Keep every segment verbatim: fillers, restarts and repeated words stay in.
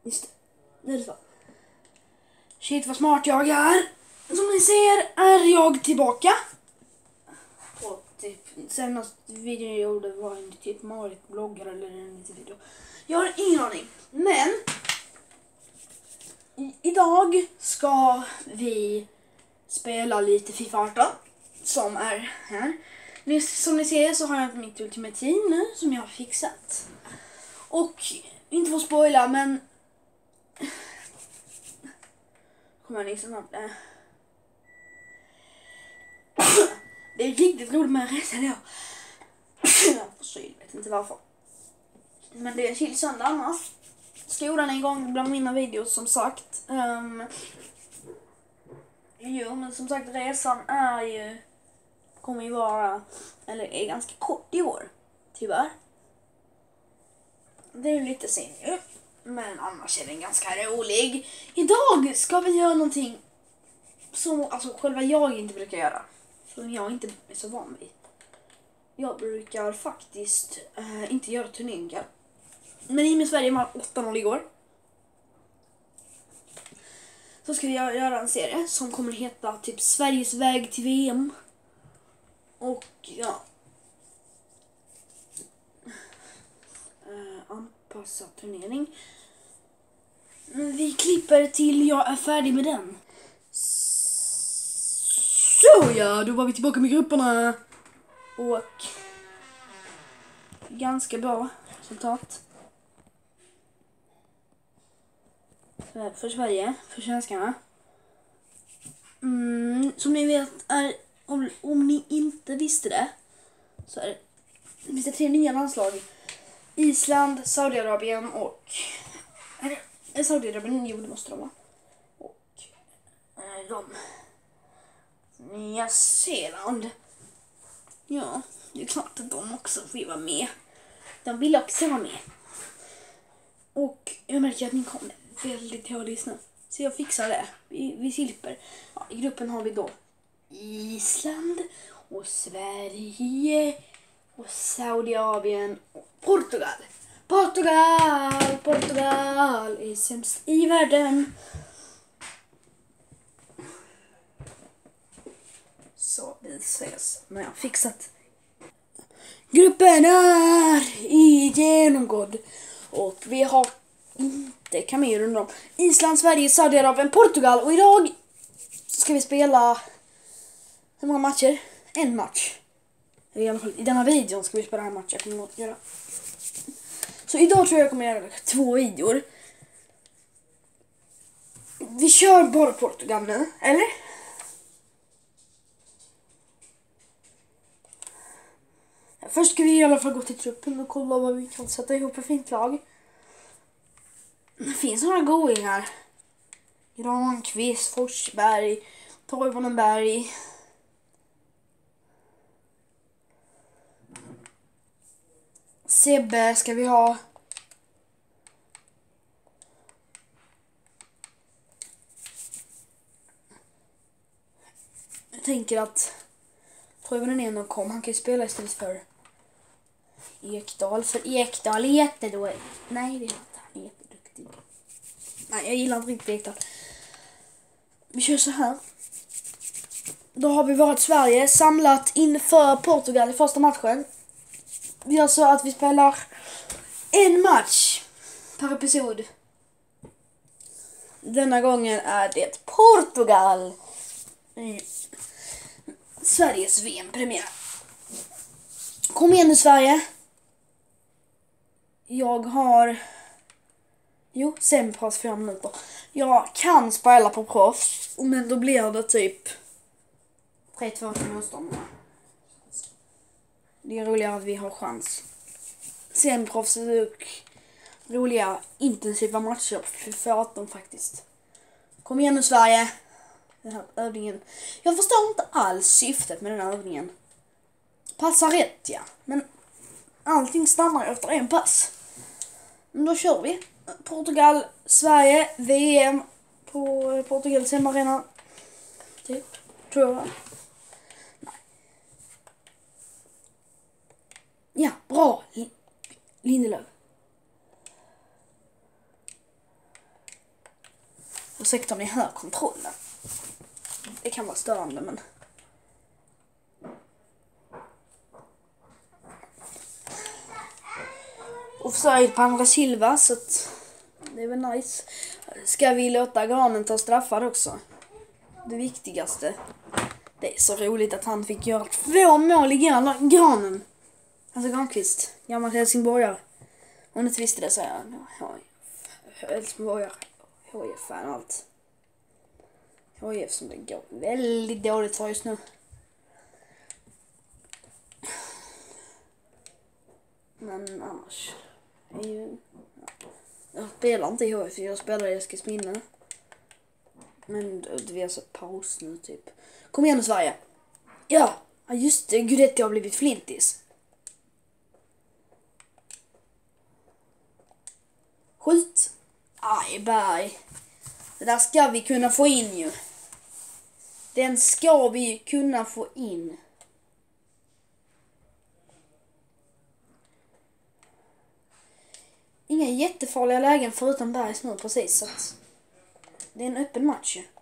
Just det. Det är det så. Shit vad smart jag är. Som ni ser är jag tillbaka. Och typ senast videon jag gjorde var en typ Marit bloggar eller en liten video. Jag har ingen aning. Men i, idag ska vi spela lite FIFA arton som är här. Som ni ser så har jag mitt Ultimate Team nu som jag har fixat. Och inte för att spoila men kommer jag liksom snabbt. Äh. Det är riktigt roligt med en resa då. Jag får syl, vet inte varför. Men det är en chill söndag annars. Skolan är igång bland mina videos som sagt. Um, jo men som sagt resan är ju kommer ju vara, eller är ganska kort i år, tyvärr. Det är ju lite synd ju, men annars är den ganska rolig. Idag ska vi göra någonting som alltså själva jag inte brukar göra. Som jag inte är så van vid. Jag brukar faktiskt äh, inte göra turneringar. Men i och med Sverige var åtta noll igår. Så ska vi göra en serie som kommer heta typ Sveriges väg till V M. Och ja. Uh, anpassa turnering. Vi klipper till jag är färdig med den. Så ja, då var vi tillbaka med grupperna. Och ganska bra resultat. För, för Sverige, för svenskarna. Mm, som ni vet är Om, om ni inte visste det så är det, det finns det tre nya landslag. Island, Saudiarabien och är det Saudiarabien? Jo, det måste de vara. Och är de Nya Zeeland. Ja, det är klart att de också vill vara med. De vill också vara med. Och jag märker att min kommer väldigt dålig nu. Så jag fixar det. Vi, vi slipper. Ja, i gruppen har vi då Island och Sverige och Saudiarabien och Portugal. Portugal, Portugal är sämst i världen. Så vi ses när jag har fixat. Gruppen är genomgådd och vi har inte Kamerun då. Island, Sverige, Saudiarabien, Portugal och idag ska vi spela hur många matcher? En match. I alla fall i denna videon ska vi spela en match jag kommer att göra. Så idag tror jag jag kommer göra två videor. Vi kör bara Portugal nu, eller? Först ska vi i alla fall gå till truppen och kolla vad vi kan sätta ihop för fint lag. Det finns några goingar. Granqvist, Forsberg, Toivonenberg. Sebbe ska vi ha. Jag tänker att Toivonen ändå kom. Han kan ju spela istället för Ekdal. För Ekdal är jättedålig. Nej, det är inte. Han är jätteduktig. Nej, jag gillar inte riktigt Ekdal. Vi kör så här. Då har vi varit Sverige samlat inför Portugal i första matchen. Vi gör så att vi spelar en match per episod. Denna gången är det Portugal i Sveriges V M-premiär. Kom igen nu Sverige. Jag har Jo, semiproffs fyra minuter. Jag kan spela på proffs, men då blir det typ tre två till motståndarna. Det är roligare att vi har chans. Semiproffs och roliga intensiva matcher för arton faktiskt. Kom igen nu Sverige. Den här övningen. Jag förstår inte alls syftet med den här övningen. Passa rätt, ja. Men allting stannar efter en pass. Men då kör vi. Portugal, Sverige, V M på Portugals hemmaarena. Typ, tror jag. Nej. Ja, bra. Lindelöf. Ursäkta om ni hör kontrollen. Det kan vara störande, men... Offside på andra Silva, så att det är väl nice. Ska vi låta Granen ta straffar också? Det viktigaste. Det är så roligt att han fick göra två mål i Granen. Alltså Granqvist, gammal Helsingborgare. Om du inte visste det så är jag Helsingborgare. H I F-fan och allt. H I F som det går väldigt dåligt för just nu. Men annars är ju... Jag spelar inte i H I F, jag spelar i Eskilsminne. Men vi har så paus nu typ. Kom igen nu Sverige. Ja, just det, Gudetti har blivit flintis. Skjut. Aj, berg. Det där ska vi kunna få in ju. Den ska vi kunna få in. Inga jättefarliga lägen förutom Bergs nu precis, så att det är en öppen match ju.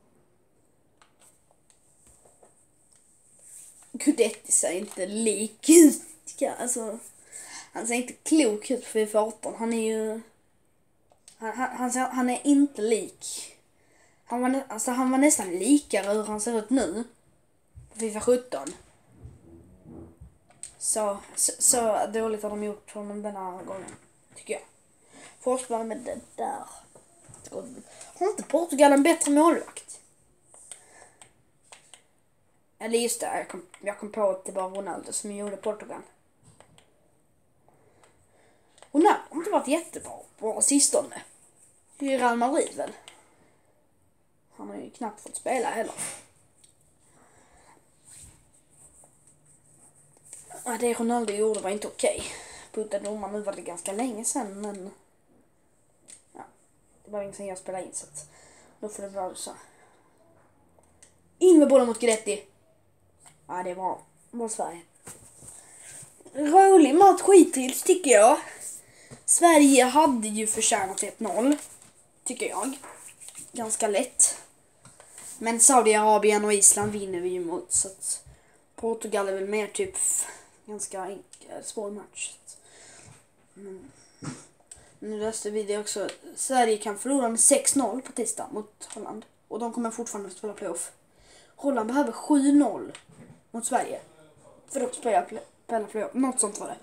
Gudetti ser inte lik ut. Alltså, han ser inte klok ut på FIFA arton. Han är ju... Han, han, han, han är inte lik. Han var, alltså, han var nästan likare hur han ser ut nu. På FIFA sjutton. Så, så, så dåligt har de gjort honom den här gången. Tycker jag. Forskar med det där. Har inte Portugal en bättre målvakt? Eller just det, jag kom, jag kom på att det var Ronaldo som gjorde Portugal. Ronaldo har inte varit jättebra på sistone. Det är ju Real Madrid väl? Han har ju knappt fått spela heller. Ja, det Ronaldo gjorde var inte okej. Putta domar, nu var det ganska länge sedan, men... Ja, det var inget sen jag spelade in, så att... Då får det vara så. In med bollen mot Gudetti. Ja, det var bra Sverige. Rolig match hittills tycker jag. Sverige hade ju förtjänat ett noll. Tycker jag. Ganska lätt. Men Saudiarabien och Island vinner vi ju mot. Så att Portugal är väl mer typ ganska enkel, svår match. Mm. Nu läste vi det också. Sverige kan förlora med sex noll på tisdag mot Holland. Och de kommer fortfarande att spela playoff. Holland behöver sju noll mot Sverige. För att spela playoff. Något sånt var det.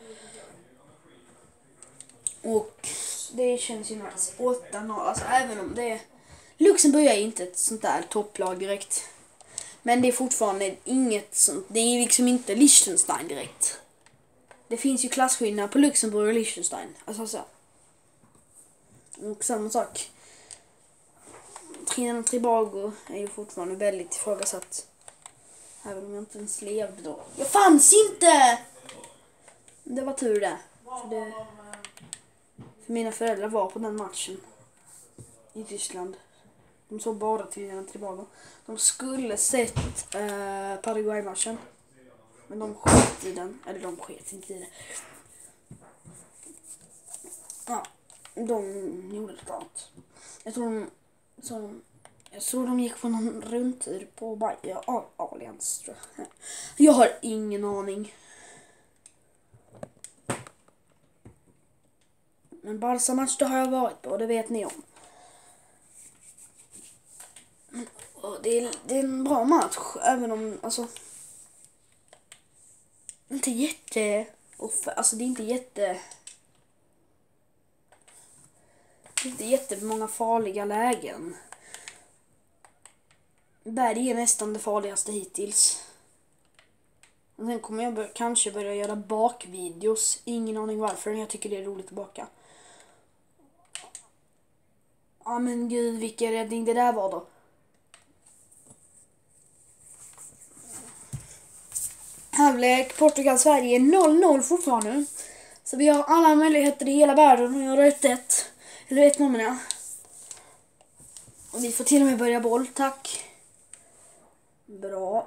Och det känns ju nice. åtta noll. Alltså även om det är... Luxemburg är inte ett sånt där topplag direkt. Men det är fortfarande inget sånt. Det är liksom inte Liechtenstein direkt. Det finns ju klasskillnader på Luxemburg och Liechtenstein. Alltså så. Och samma sak. Trinidad och Tobago är ju fortfarande väldigt ifrågasatt. Även om jag inte ens levde då. Jag fanns inte! Det var tur det. För, det, för mina föräldrar var på den matchen. I Tyskland. De såg bara Trinidad och Tobago. De skulle sett eh, Paraguay-matchen. Men de sket i den. Eller de sket inte i det. Ja, de gjorde det annat. Jag tror de... Så, jag tror de gick på någon rundtur på Bayer Allians, tror jag. Jag har ingen aning. Men Barca-match då har jag varit på, det vet ni om. Och det, är, det är en bra match, även om, alltså... Inte jätte... Alltså det är inte jätte... Det är inte jättemånga farliga lägen. Berg är nästan det farligaste hittills. Och sen kommer jag bör- kanske börja göra bakvideos. Ingen aning varför, men jag tycker det är roligt att baka. Ja men gud, vilken räddning det där var då. Halvlek, Portugal-Sverige noll noll fortfarande. Så vi har alla möjligheter i hela världen att göra ett ett. Eller ett noll menar jag. Och vi får till och med börja boll, tack. Bra.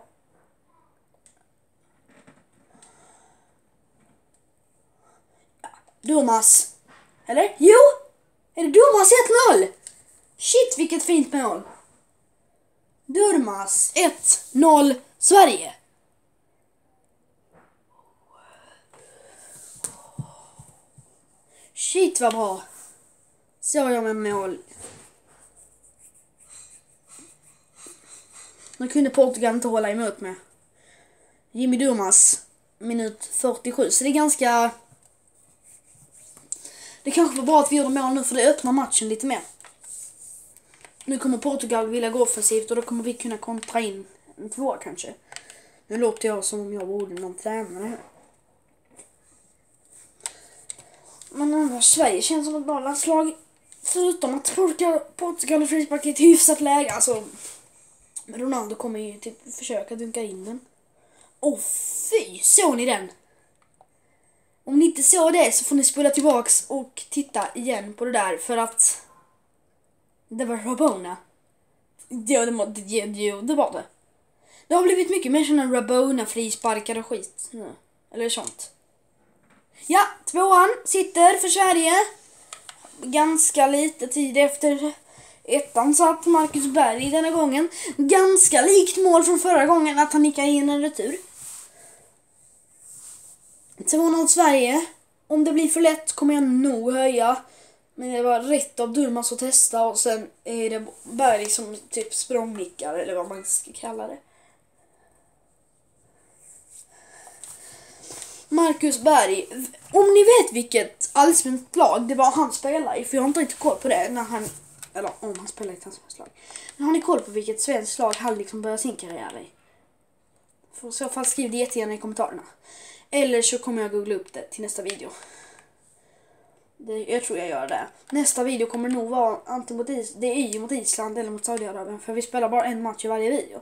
Ja. Domas. Eller? Jo! Är det Domas ett noll? Shit, vilket fint mål. Durmaz, ett noll Sverige. Shit, vad bra. Så jag med mål. Nu kunde Portugal inte hålla emot med. Jimmy Durmaz, minut fyrtiosju. Så det är ganska... Det kanske var bra att vi gjorde mål nu, för det öppnar matchen lite mer. Nu kommer Portugal vilja gå offensivt och då kommer vi kunna kontra in en två kanske. Nu låter jag som om jag borde någon tränare. Men annars, Sverige känns som ett bra landslag. Förutom att Portugal, Portugal och frispark är ett hyfsat läge. Alltså, Ronaldo kommer ju typ försöka dunka in den. Åh oh, fy, såg ni den? Om ni inte såg det så får ni spola tillbaks och titta igen på det där, för att det var Rabona. Ja, det var det, det, det var det. Det har blivit mycket mer sådana Rabona frisparkar och skit nu. Eller sånt. Ja, tvåan sitter för Sverige. Ganska lite tid efter ettan satt Marcus Berg denna gången. Ganska likt mål från förra gången, att han nickade in en retur. två noll Sverige. Om det blir för lätt kommer jag nog höja. Men det var rätt av Durmaz att testa, och sen är det Berg som typ språngnickar, eller vad man ska kalla det. Marcus Berg. Om ni vet vilket allsvenskt lag det var han spelade i, för jag har inte riktigt koll på det när han, eller om han spelade i ett allsvenskt lag. Men har ni koll på vilket svenskt lag han liksom började sin karriär i? För i så fall skriv det jättegärna i kommentarerna. Eller så kommer jag googla upp det till nästa video. Det, jag tror jag gör det. Nästa video kommer nog vara antingen mot, Is, det är ju mot Island eller mot Saudiarabien, för vi spelar bara en match i varje video.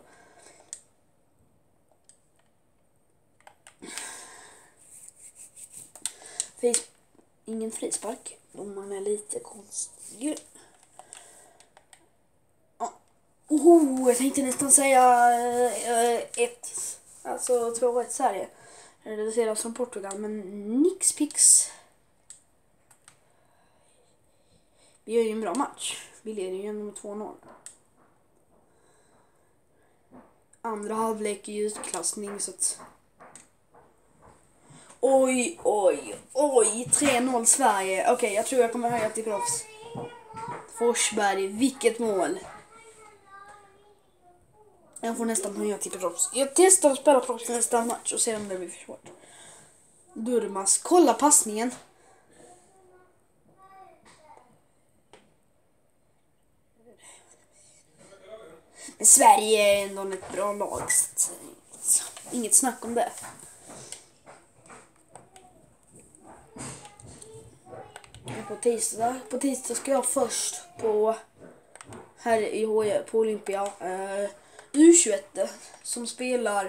Fris, ingen frispark. Domaren är lite konstig. Oh, jag tänkte nästan säga uh, ett. Alltså två ett Sverige. Det ser oss som Portugal, men nix pix. Vi gör ju en bra match. Vi leder ju med två noll. Andra halvlek är utklassning, så att... Oj, oj, oj. tre noll Sverige. Okej, okay, jag tror jag kommer höja till proffs. Forsberg, vilket mål. Jag får nästan höja till proffs. Jag testar att spela proffs nästa match och se om det blir för svårt. Durmaz, kolla passningen. Men Sverige är ändå ett bra lag. Inget snack om det. På tisdag, på tisdag ska jag först på här i H J på Olympia uh, U tjugoett som spelar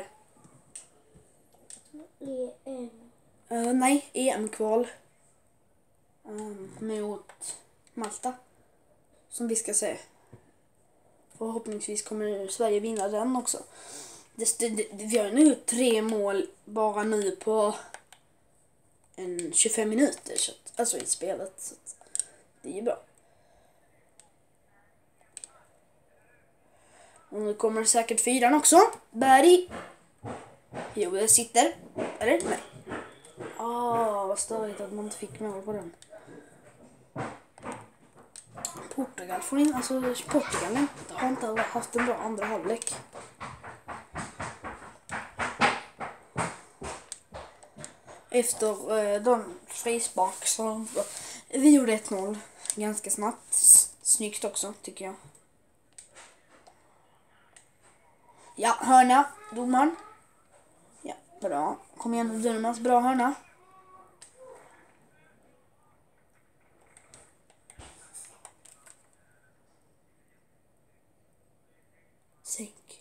E M. Uh, nej, E M-kval um, mot Malta, som vi ska se. Förhoppningsvis kommer Sverige vinna den också. Det, det, det, vi har nu tre mål bara nu på en tjugofem minuter, så att, alltså i spelet, så att det är ju bra. Och nu kommer säkert fyran också. Berg. Jo, det sitter. Eller? Nej. Ah, vad störigt att man inte fick mål på den. Portugal får in, alltså Portugal har inte haft en bra andra halvlek. Efter eh, de frispark så vi gjorde ett noll ganska snabbt. Snyggt också, tycker jag. Ja, hörna, domaren. Ja, bra. Kom igen, Durmaz, bra hörna. Sänk.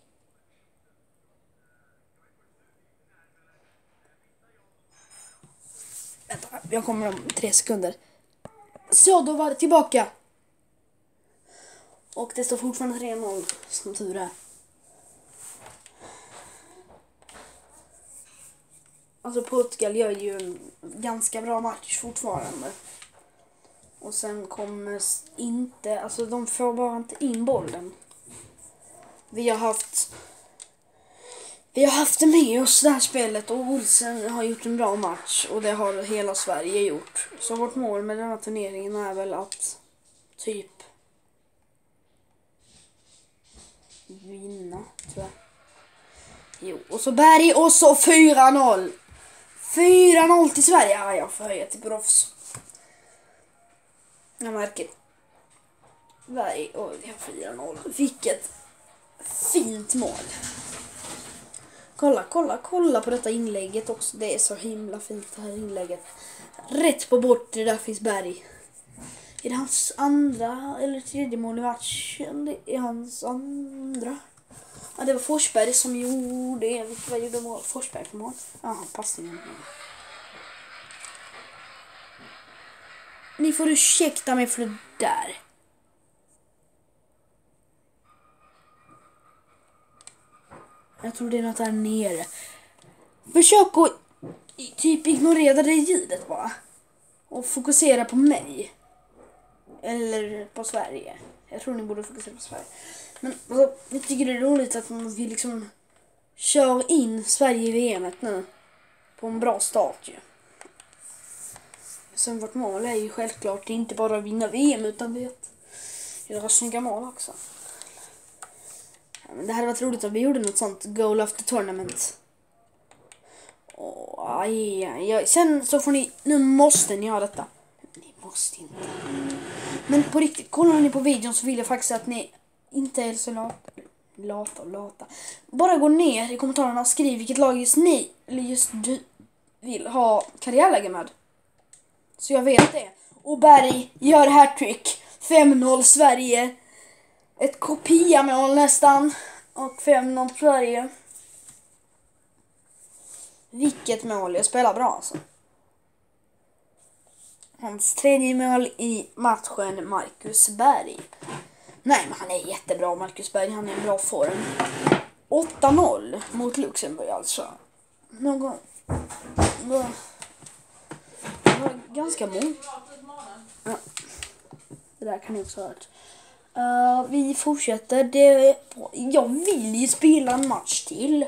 Vänta, jag kommer om tre sekunder. Så, då var det tillbaka. Och det står fortfarande tre noll, som tur är. Alltså Portugal gör ju en ganska bra match fortfarande. Och sen kommer inte, alltså de får bara inte in bollen. Vi har haft Vi har haft det med oss det här spelet och Olsen har gjort en bra match och det har hela Sverige gjort. Så vårt mål med den här turneringen är väl att typ vinna, tror jag. Jo, och så Berg och så fyra noll. fyra noll till Sverige. Ja, jag får höja till proffs. Jag märker. Berg och vi har fyra noll. Vilket fint mål. Kolla, kolla, kolla på detta inlägget också. Det är så himla fint det här inlägget. Rätt på bortre, där finns Berg. Är det hans andra eller tredje mål i matchen? Det är hans andra. Ja, det var Forsberg som gjorde det. Vad gjorde mål? Forsberg för mål? Jaha, passningen. Ni får ursäkta mig för det där. Jag tror det är något där nere. Försök att typ ignorera det ljudet bara. Och fokusera på mig. Eller på Sverige. Jag tror ni borde fokusera på Sverige. Men alltså, jag tycker det är roligt att vi liksom kör in Sverige i V M nu. På en bra start ju. Sen vårt mål är ju självklart inte bara att vinna V M utan vi att göra snygga mål också. Men det hade varit roligt om vi gjorde något sånt goal of the tournament. Åh, aj, aj, aj. Sen så får ni, nu måste ni ha detta. Ni måste inte. Men på riktigt, kollar ni på videon så vill jag faktiskt att ni inte är så lata. Lata och lata. Bara gå ner i kommentarerna och skriv vilket lag just ni, eller just du, vill ha karriärläge med. Så jag vet det. Och Berg gör hattrick. fem noll Sverige. Ett kopia-mål nästan. Och fem noll Sverige. Vilket mål. Jag spelar bra alltså. Hans tredje mål i matchen, Marcus Berg. Nej, men han är jättebra, Marcus Berg. Han är en bra form. åtta noll mot Luxemburg alltså. Någon... Någon... Det var ganska många. Ja. Det där kan ni också ha hört. Uh, vi fortsätter. Det, jag vill ju spela en match till.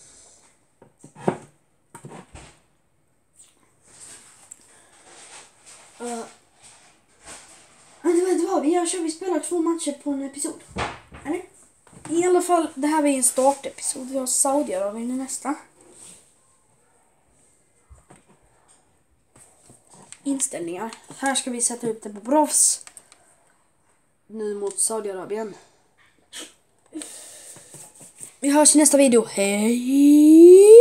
Uh, men vet du vad? Vi, kör, vi spelar två matcher på en episod. Eller? I alla fall, det här är en startepisod. Vi har Saudiarabien i nästa. Inställningar. Här ska vi sätta upp det på proffs. Nu mot Saudiarabien. Vi hörs i nästa video. Hej!